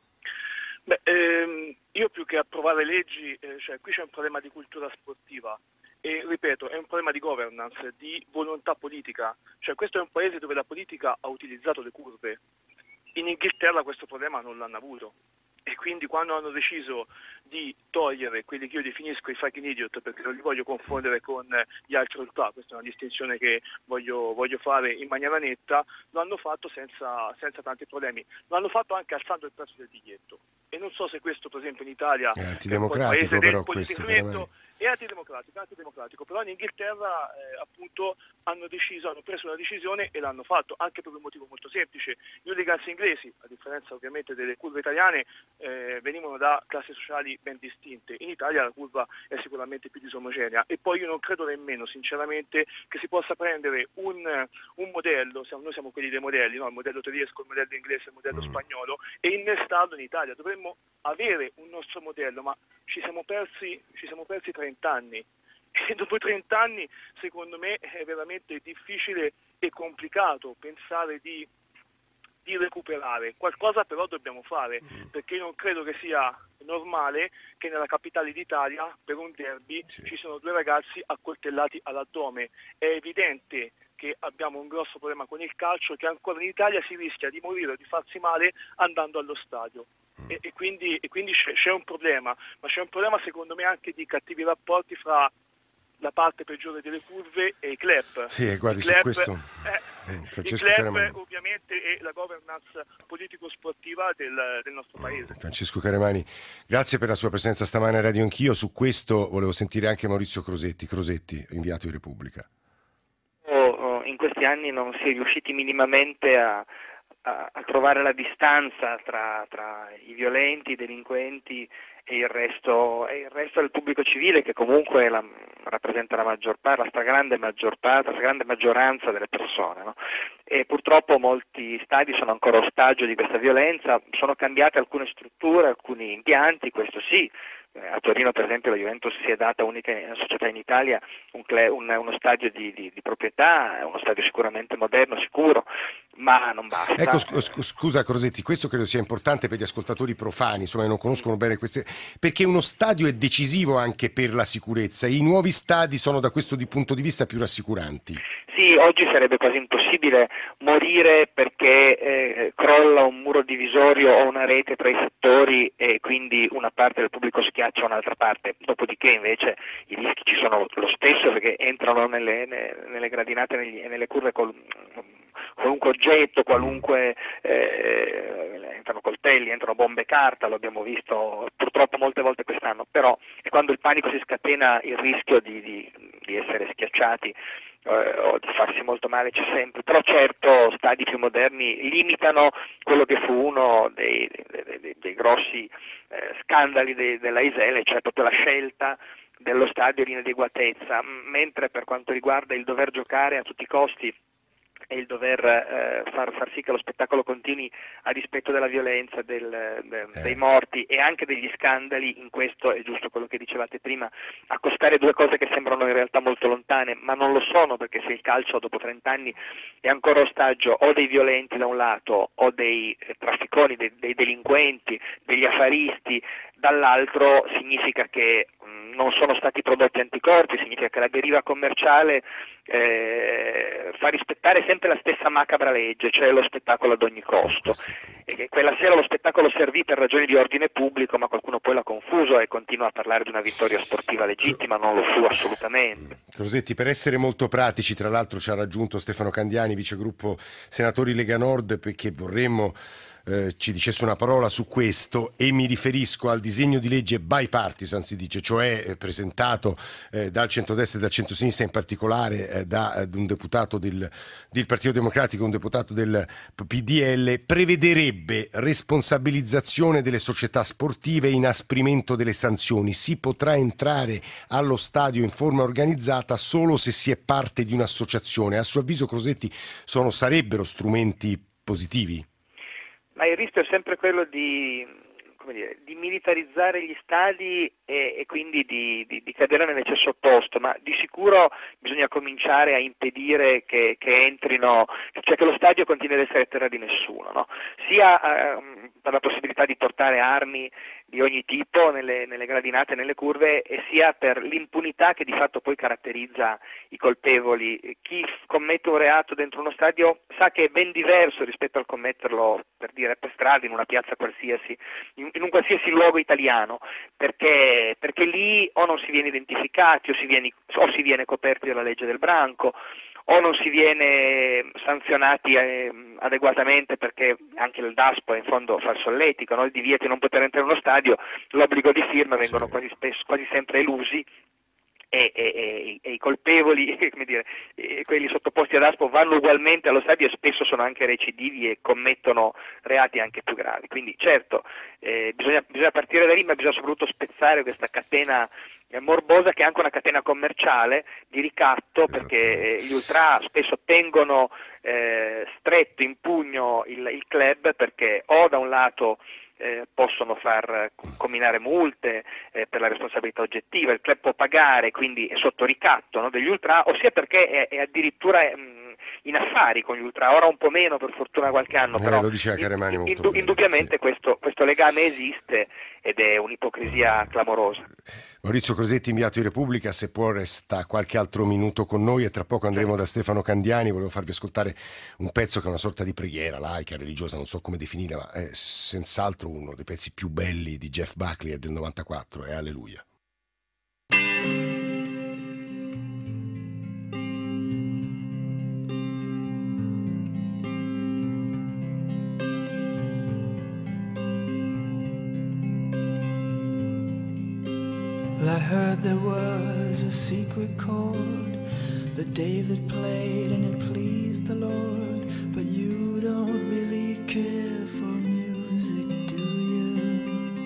Speaker 9: Io più che approvare leggi, qui c'è un problema di cultura sportiva e, ripeto, è un problema di governance, di volontà politica. Cioè, questo è un paese dove la politica ha utilizzato le curve. In Inghilterra questo problema non l'hanno avuto. E quindi quando hanno deciso di togliere quelli che io definisco i fucking idiot, perché non li voglio confondere con gli altri ultra, questa è una distinzione che voglio fare in maniera netta, lo hanno fatto senza tanti problemi. Lo hanno fatto anche alzando il prezzo del biglietto. E non so se questo, per esempio, in Italia
Speaker 2: è antidemocratico, però questo
Speaker 9: è antidemocratico, però in Inghilterra appunto hanno preso una decisione e l'hanno fatto anche per un motivo molto semplice. Gli hooligans inglesi, a differenza ovviamente delle curve italiane, venivano da classi sociali ben distinte. In Italia la curva è sicuramente più disomogenea, e poi io non credo nemmeno sinceramente che si possa prendere un modello, noi siamo quelli dei modelli, no? Il modello tedesco, il modello inglese, il modello spagnolo, e innestarlo in Italia. Dovremmo avere un nostro modello, ma ci siamo persi 30 anni. E dopo 30 anni, secondo me, è veramente difficile e complicato pensare di recuperare. Qualcosa però dobbiamo fare, perché io non credo che sia normale che nella capitale d'Italia per un derby ci sono 2 ragazzi accoltellati all'addome. È evidente che abbiamo un grosso problema con il calcio, che ancora in Italia si rischia di morire o di farsi male andando allo stadio. E quindi c'è un problema, ma c'è un problema secondo me anche di cattivi rapporti fra la parte peggiore delle curve e i club.
Speaker 2: Sì, guardi,
Speaker 9: club,
Speaker 2: su questo Francesco
Speaker 9: i club
Speaker 2: Caremani,
Speaker 9: ovviamente, e la governance politico-sportiva del nostro paese.
Speaker 2: Francesco Caremani, grazie per la sua presenza stamane a Radio Anch'io. Su questo volevo sentire anche Maurizio Crosetti, inviato di Repubblica.
Speaker 14: In questi anni non si è riusciti minimamente a trovare la distanza tra i violenti, i delinquenti e il resto del pubblico civile, che comunque rappresenta la stragrande maggioranza delle persone, no? E purtroppo molti stadi sono ancora ostaggio di questa violenza. Sono cambiate alcune strutture, alcuni impianti, questo sì. A Torino, per esempio, la Juventus si è data unica società in Italia uno stadio di proprietà, uno stadio sicuramente moderno, sicuro, ma non basta.
Speaker 2: Ecco, scusa Crosetti, questo credo sia importante per gli ascoltatori profani, insomma, che non conoscono bene queste, perché uno stadio è decisivo anche per la sicurezza. I nuovi stadi sono da questo punto di vista più rassicuranti.
Speaker 14: Sì, oggi sarebbe quasi impossibile morire perché crolla un muro divisorio o una rete tra i settori e quindi una parte del pubblico schiaccia un'altra parte. Dopodiché invece i rischi ci sono lo stesso, perché entrano nelle gradinate e nelle curve qualunque oggetto, entrano coltelli, entrano bombe carta, lo abbiamo visto purtroppo molte volte quest'anno, però è quando il panico si scatena il rischio di essere schiacciati o di farsi molto male c'è sempre. Però certo stadi più moderni limitano quello che fu uno dei grossi scandali della Isele, cioè proprio la scelta dello stadio di inadeguatezza, mentre per quanto riguarda il dover giocare a tutti i costi e il dover far sì che lo spettacolo continui a dispetto della violenza, dei morti e anche degli scandali, in questo è giusto quello che dicevate prima, accostare 2 cose che sembrano in realtà molto lontane, ma non lo sono, perché se il calcio dopo 30 anni è ancora ostaggio o dei violenti da un lato o dei trafficoni, dei delinquenti, degli affaristi dall'altro, significa che non sono stati prodotti anticorpi, significa che la deriva commerciale fa rispettare sempre la stessa macabra legge, cioè lo spettacolo ad ogni costo. E che quella sera lo spettacolo servì per ragioni di ordine pubblico, ma qualcuno poi l'ha confuso e continua a parlare di una vittoria sportiva legittima, non lo fu assolutamente.
Speaker 2: Crosetti, per essere molto pratici, tra l'altro ci ha raggiunto Stefano Candiani, vicegruppo senatori Lega Nord, perché vorremmo ci dicesse una parola su questo, e mi riferisco al disegno di legge bipartisan, si dice, cioè presentato dal centrodestra e dal centrosinistra, in particolare da un deputato del Partito Democratico, un deputato del PDL, prevederebbe responsabilizzazione delle società sportive e inasprimento delle sanzioni. Si potrà entrare allo stadio in forma organizzata solo se si è parte di un'associazione. A suo avviso, Crosetti, sarebbero strumenti positivi?
Speaker 14: Ma il rischio è sempre quello di militarizzare gli stadi e quindi di cadere nell'eccesso opposto, ma di sicuro bisogna cominciare a impedire che entrino, cioè che lo stadio continui ad essere terra di nessuno, no? Sia per la possibilità di portare armi di ogni tipo nelle gradinate, nelle curve, e sia per l'impunità che di fatto poi caratterizza i colpevoli. Chi commette un reato dentro uno stadio sa che è ben diverso rispetto al commetterlo, per dire, per strada, in una piazza qualsiasi, in un qualsiasi luogo italiano, perché lì o non si viene identificati o si viene coperti dalla legge del branco, o non si viene sanzionati adeguatamente, perché anche il DASPO in fondo fa il solletico, no? Il divieto di non poter entrare in uno stadio, l'obbligo di firma vengono quasi sempre elusi, e i colpevoli, come dire, quelli sottoposti ad ASPO vanno ugualmente allo stadio e spesso sono anche recidivi e commettono reati anche più gravi. Quindi certo bisogna partire da lì, ma bisogna soprattutto spezzare questa catena morbosa, che è anche una catena commerciale di ricatto, perché gli ultra spesso tengono stretto in pugno il club, perché o da un lato possono far comminare multe per la responsabilità oggettiva, il club può pagare, quindi è sotto ricatto, no, degli ultra, ossia perché è addirittura in affari con gli ultra, ora un po' meno per fortuna qualche anno, però
Speaker 2: lo diceva Caremani molto bene,
Speaker 14: indubbiamente
Speaker 2: sì.
Speaker 14: questo legame esiste ed è un'ipocrisia clamorosa.
Speaker 2: Maurizio Crosetti, inviato di Repubblica, se può resta qualche altro minuto con noi e tra poco andremo da Stefano Candiani. Volevo farvi ascoltare un pezzo che è una sorta di preghiera laica, religiosa, non so come definirla, ma è senz'altro uno dei pezzi più belli di Jeff Buckley, è del 94, è Alleluia.
Speaker 16: I heard there was a secret chord that David played and it pleased the Lord, but you don't really care for music, do you?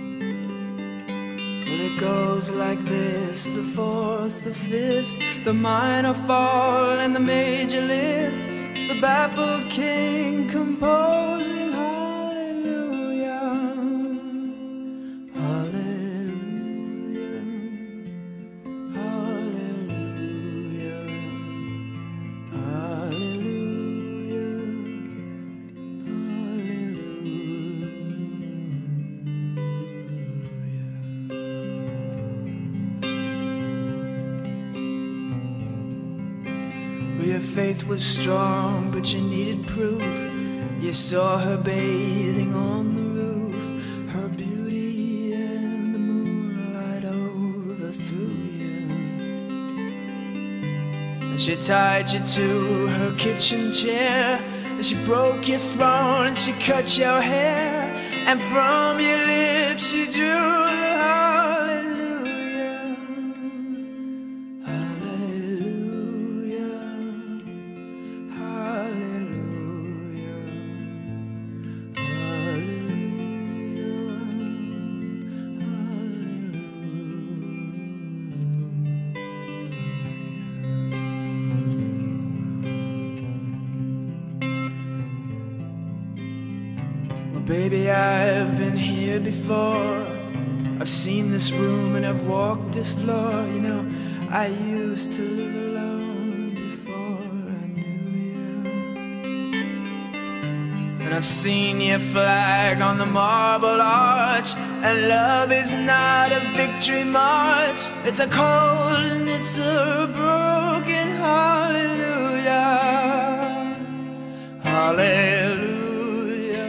Speaker 16: Well, it goes like this: the fourth, the fifth, the minor fall and the major lift, the baffled king composing hallelujah, hallelujah. Your faith was strong, but you needed proof. You saw her bathing on the roof, her beauty and the moonlight overthrew you. And she tied you to her kitchen chair, and she broke your throne, and she cut your hair, and from your lips she drew the hallelujah, hallelujah, hallelujah, baby, I've been here before. I've seen this room and I've walked this floor. You know, I used to live alone before I knew you. And I've seen your flag on the marble arch. And love is not a victory march. It's a cold and it's a broken hallelujah. Hallelujah.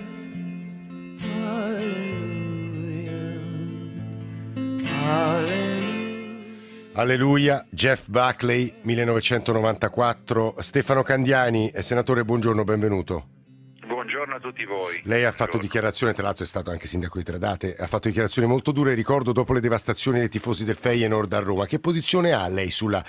Speaker 16: Hallelujah. Hallelujah.
Speaker 2: Alleluia, Jeff Buckley, 1994. Stefano Candiani, senatore, buongiorno, benvenuto.
Speaker 17: Buongiorno a tutti voi.
Speaker 2: Lei ha fatto dichiarazioni, tra l'altro è stato anche sindaco di Tradate, ha fatto dichiarazioni molto dure, ricordo, dopo le devastazioni dei tifosi del Feyenoord a Roma. Che posizione ha lei sulla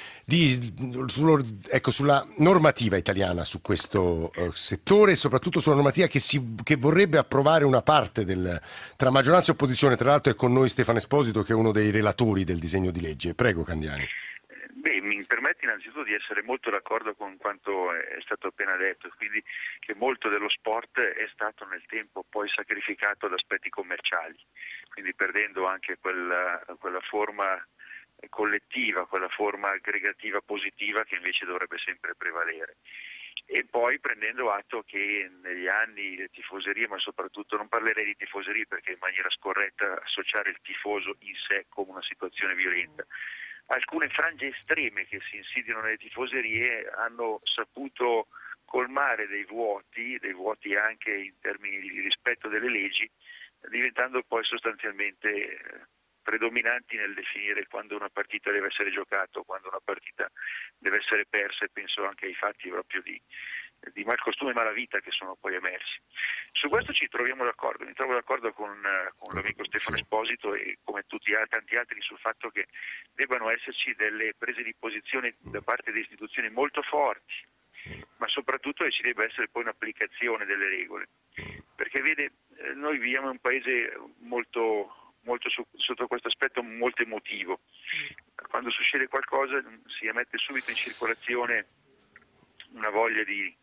Speaker 2: normativa italiana su questo settore e soprattutto sulla normativa che vorrebbe approvare una parte tra maggioranza e opposizione? Tra l'altro è con noi Stefano Esposito, che è uno dei relatori del disegno di legge. Prego, Candiani.
Speaker 17: Mi permette innanzitutto di essere molto d'accordo con quanto è stato appena detto, quindi che molto dello sport è stato nel tempo poi sacrificato ad aspetti commerciali, quindi perdendo anche quella forma collettiva, quella forma aggregativa positiva che invece dovrebbe sempre prevalere. E poi prendendo atto che negli anni le tifoserie, ma soprattutto non parlerei di tifoserie perché in maniera scorretta associare il tifoso in sé come una situazione violenta, alcune frange estreme che si insidiano nelle tifoserie hanno saputo colmare dei vuoti anche in termini di rispetto delle leggi, diventando poi sostanzialmente predominanti nel definire quando una partita deve essere giocata o quando una partita deve essere persa, e penso anche ai fatti proprio di malcostume e malavita che sono poi emersi. Su questo ci troviamo d'accordo, mi trovo d'accordo con l'amico Stefano Esposito e come tanti altri sul fatto che debbano esserci delle prese di posizione da parte delle istituzioni molto forti, ma soprattutto che ci debba essere poi un'applicazione delle regole, perché vede, noi viviamo in un paese molto sotto questo aspetto molto emotivo. Quando succede qualcosa si mette subito in circolazione una voglia di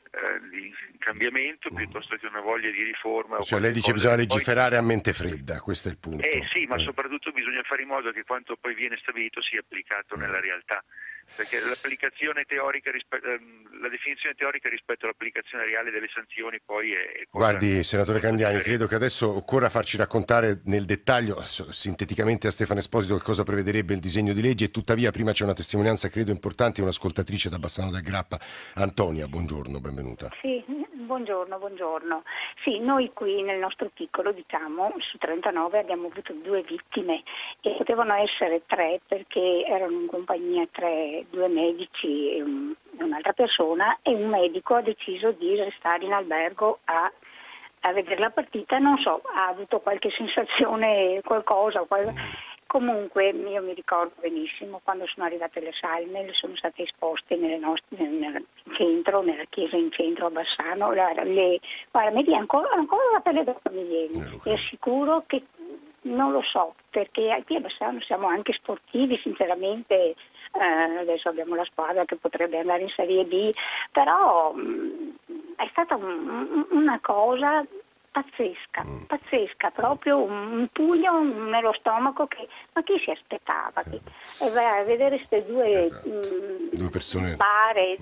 Speaker 17: cambiamento piuttosto che una voglia di riforma.
Speaker 2: Cioè lei dice bisogna legiferare a mente fredda, questo è il punto.
Speaker 17: Sì, ma soprattutto bisogna fare in modo che quanto poi viene stabilito sia applicato nella realtà, perché l'applicazione teorica la definizione teorica rispetto all'applicazione reale delle sanzioni poi è
Speaker 2: Guardi, senatore Candiani, credo che adesso occorra farci raccontare nel dettaglio, sinteticamente a Stefano Esposito, che cosa prevederebbe il disegno di legge, e tuttavia prima c'è una testimonianza credo importante, un'ascoltatrice da Bassano del Grappa. Antonia, buongiorno, benvenuta.
Speaker 18: Sì, buongiorno. Sì, noi qui nel nostro piccolo, su 39 abbiamo avuto 2 vittime e potevano essere 3 perché erano in compagnia 2 medici e un'altra persona, e un medico ha deciso di restare in albergo a vedere la partita. Non so, ha avuto qualche sensazione, qualcosa. Comunque io mi ricordo benissimo quando sono arrivate le salme, le sono state esposte nel centro, nella chiesa in centro a Bassano. Guarda, ancora la pelle d'oca mi viene. Ti assicuro che non lo so, perché qui a Bassano siamo anche sportivi, sinceramente. Adesso abbiamo la squadra che potrebbe andare in Serie B, però è stata una cosa pazzesca, proprio un pugno nello stomaco ma chi si aspettava? E vai a vedere queste due
Speaker 2: persone
Speaker 18: e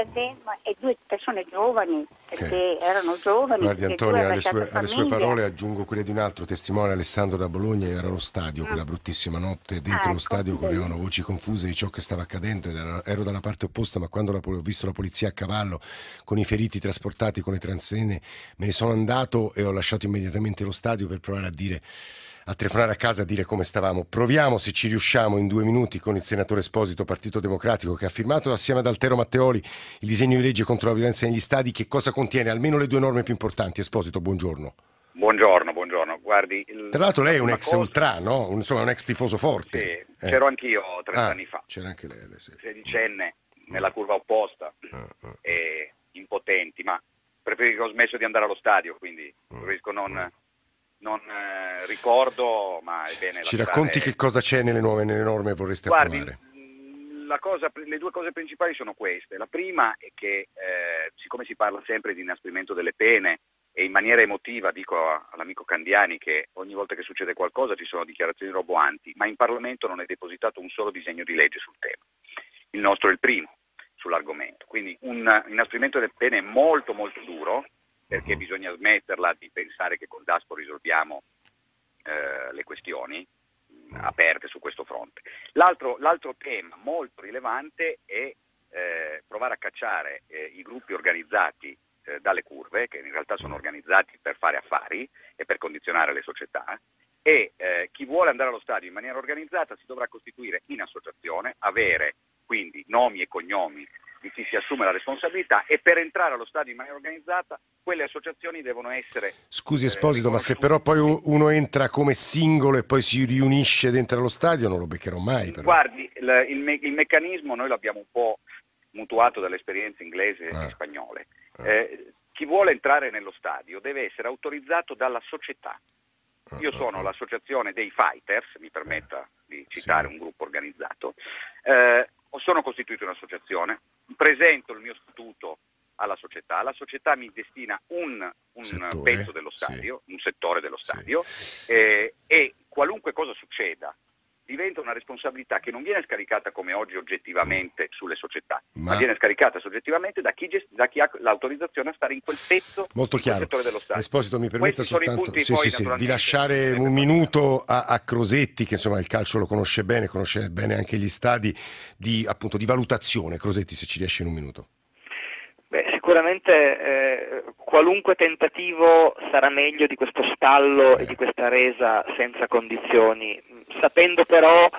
Speaker 18: 2 persone giovani, perché erano giovani.
Speaker 2: Guardi Antonia, alle sue parole aggiungo quelle di un altro testimone, Alessandro da Bologna. Era allo stadio quella bruttissima notte, dentro lo stadio correvano voci confuse di ciò che stava accadendo, ero dalla parte opposta, ma quando ho visto la polizia a cavallo con i feriti trasportati con le transenne, me ne sono andato e ho lasciato immediatamente lo stadio per provare a telefonare a casa a dire come stavamo. Proviamo, se ci riusciamo, in 2 minuti con il senatore Esposito, Partito Democratico, che ha firmato assieme ad Altero Matteoli il disegno di legge contro la violenza negli stadi. Che cosa contiene? Almeno le 2 norme più importanti. Esposito, buongiorno.
Speaker 19: Buongiorno. Guardi,
Speaker 2: tra l'altro lei è un ex ultra, no? Insomma, un ex tifoso forte.
Speaker 19: Sì, c'ero anch'io 30 anni fa.
Speaker 2: C'era anche lei. Sì.
Speaker 19: 16enne, nella curva opposta, e impotenti, ma preferisco, ho smesso di andare allo stadio, quindi preferisco non ricordo, ma è bene.
Speaker 2: Ci racconti che cosa c'è nelle norme che vorreste approvare?
Speaker 19: Le 2 cose principali sono queste. La prima è che siccome si parla sempre di inasprimento delle pene, e in maniera emotiva dico all'amico Candiani che ogni volta che succede qualcosa ci sono dichiarazioni roboanti, ma in Parlamento non è depositato un solo disegno di legge sul tema. Il nostro è il primo sull'argomento, quindi un inasprimento delle pene molto molto duro, perché bisogna smetterla di pensare che col DASPO risolviamo le questioni aperte su questo fronte. L'altro tema molto rilevante è provare a cacciare i gruppi organizzati dalle curve, che in realtà sono organizzati per fare affari e per condizionare le società, e chi vuole andare allo stadio in maniera organizzata si dovrà costituire in associazione, avere quindi nomi e cognomi di chi si assume la responsabilità, e per entrare allo stadio in maniera organizzata quelle associazioni devono essere...
Speaker 2: Scusi Esposito, ma se però poi uno entra come singolo e poi si riunisce dentro allo stadio non lo beccherò mai. Però.
Speaker 19: Guardi, il meccanismo noi l'abbiamo un po' mutuato dalle esperienze inglesi e spagnole. Chi vuole entrare nello stadio deve essere autorizzato dalla società. Io sono l'associazione dei fighters, mi permetta di citare un gruppo organizzato, sono costituito in un'associazione, presento il mio statuto alla società, la società mi destina un pezzo dello stadio, un settore dello stadio, e qualunque cosa succeda diventa una responsabilità che non viene scaricata come oggi oggettivamente sulle società, ma viene scaricata soggettivamente da chi ha l'autorizzazione a stare in quel pezzo,
Speaker 2: molto chiaro.
Speaker 19: Settore dello stadio.
Speaker 2: Esposito, mi permetta soltanto di lasciare un minuto a Crosetti, che insomma il calcio lo conosce bene anche gli stadi, di valutazione. Crosetti, se ci riesce in un minuto.
Speaker 14: Sicuramente qualunque tentativo sarà meglio di questo stallo e di questa resa senza condizioni, sapendo però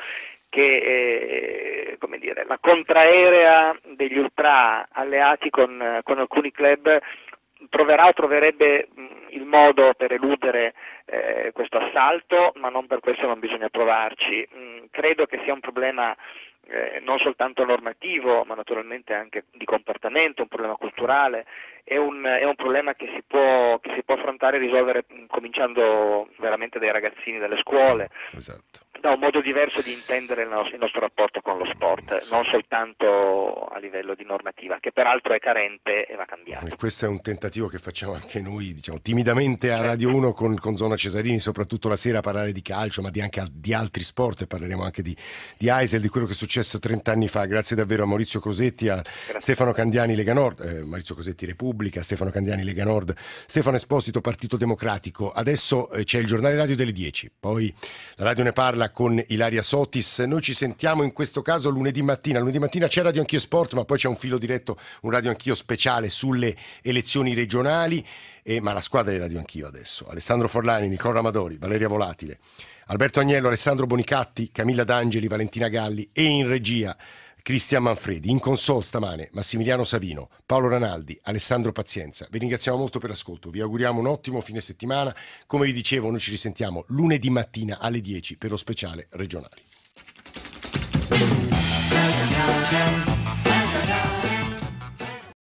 Speaker 14: che la contraerea degli ultra alleati con alcuni club troverebbe il modo per eludere questo assalto, ma non per questo non bisogna provarci. Credo che sia un problema non soltanto normativo, ma naturalmente anche di comportamento, un problema culturale, è un problema che si può affrontare e risolvere cominciando veramente dai ragazzini delle scuole.
Speaker 2: Esatto.
Speaker 14: Da un modo diverso di intendere il nostro rapporto con lo sport, non soltanto a livello di normativa, che peraltro è carente e va cambiato.
Speaker 2: E questo è un tentativo che facciamo anche noi, timidamente a Radio 1 con Zona Cesarini, soprattutto la sera, a parlare di calcio, ma anche di altri sport, e parleremo anche di Eisel, di quello che è successo 30 anni fa. Grazie davvero a Maurizio Cosetti, a Stefano Candiani, Lega Nord, Maurizio Cosetti Repubblica, Stefano Candiani Lega Nord, Stefano Esposito Partito Democratico. Adesso c'è il giornale radio delle 10, poi la radio ne parla con Ilaria Sotis. Noi ci sentiamo in questo caso lunedì mattina c'è Radio Anch'io Sport, ma poi c'è un filo diretto, un Radio Anch'io speciale sulle elezioni regionali, ma la squadra di Radio Anch'io adesso: Alessandro Forlani, Nicola Amadori, Valeria Volatile, Alberto Agnello, Alessandro Bonicatti, Camilla D'Angeli, Valentina Galli, e in regia Cristian Manfredi, in console stamane Massimiliano Savino, Paolo Ranaldi, Alessandro Pazienza. Vi ringraziamo molto per l'ascolto, vi auguriamo un ottimo fine settimana. Come vi dicevo, noi ci risentiamo lunedì mattina alle 10 per lo speciale regionali.